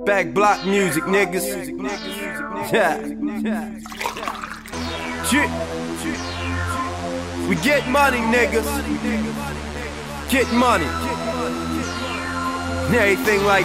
Back block music, niggas. Yeah. We get money, niggas. Get money. Everything like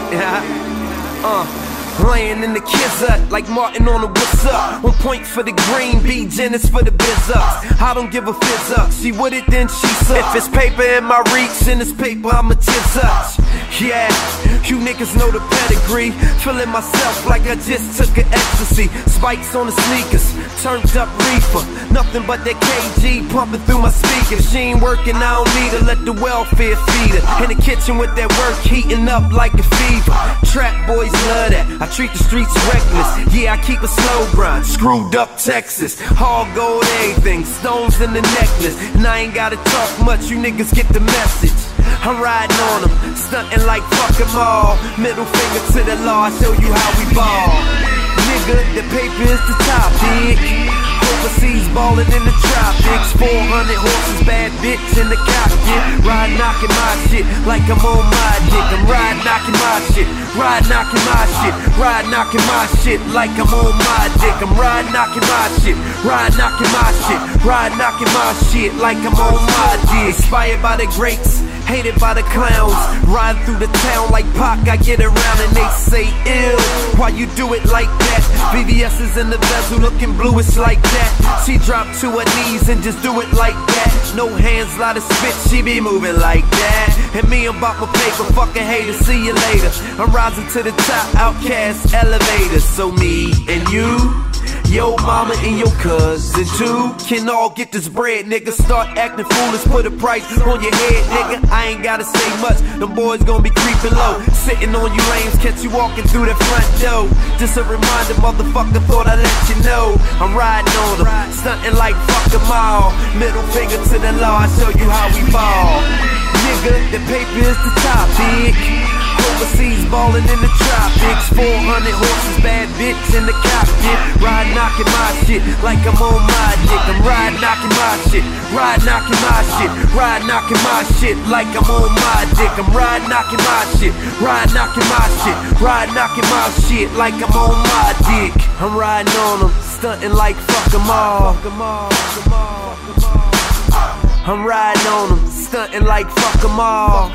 that. Laying in the kids up like Martin on the what's up. On point for the green, B Jennings for the biz ups. I don't give a fizz up. She with it, then she sucks. If it's paper in my reach, in this paper, I'ma tiz up. Yeah, you niggas know the pedigree. Feeling myself like I just took an ecstasy. Spikes on the sneakers, turned up reefer. Nothing but that KG pumping through my speakers. She ain't working, I don't need her, let the welfare feed her. In the kitchen with that work, heating up like a fever. Trap boys love that, I treat the streets reckless. Yeah, I keep a slow grind, screwed up Texas. All gold everything, stones in the necklace. And I ain't gotta talk much, you niggas get the message. I'm riding on them, stunting like fuck 'em all. Middle finger to the law, I show you how we ball. Nigga, the paper is the topic. Overseas ballin' in the tropics. 400 horses, bad bitch in the cockpit. Ride knocking my shit like I'm on my dick. I'm ride knocking my shit, ride knocking my shit, ride knocking my shit like I'm on my dick. I'm ride knocking my shit, ride knocking my shit, ride knocking my shit like I'm on my dick. Inspired by the greats, hated by the clowns. Ride through the town like Pac, I get around and they say ill. Why you do it like that? VVS is in the bezel looking blue, it's like that. She dropped to her knees and just do it like that. No hands, lot of spit, she be moving like that. And me about my paper, fuck a hater, see you later. I'm rising to the top, outcast elevators. So me and you, yo mama and your cousin too, can all get this bread, nigga. Start acting foolish, put a price on your head, nigga. I ain't gotta say much, them boys gon' be creeping low. Sitting on you lames, catch you walking through that front door. Just a reminder, motherfucker, thought I'd let you know. I'm riding on them, stunting like fuck 'em all. Middle finger to the law, I show you how we ball. Nigga, the paper is the topic. Overseas ballin' in the tropics. 400 horses, bad bitch in the cockpit. Ride knocking my shit like I'm on my dick. I'm ride knocking my shit, ride knocking my shit, ride knocking my shit like I'm on my dick. I'm ride knocking my shit, ride knocking my shit, ride knocking my shit like I'm on my dick. I'm riding on them, stunting like fuck 'em all. I'm riding on them, stunting like fuck 'em all.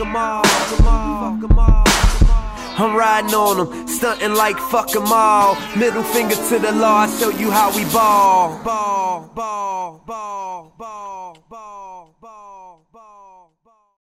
I'm riding on them, stunting like fuck 'em all. Middle finger to the law, I show you how we ball. Ball, ball, ball, ball, ball.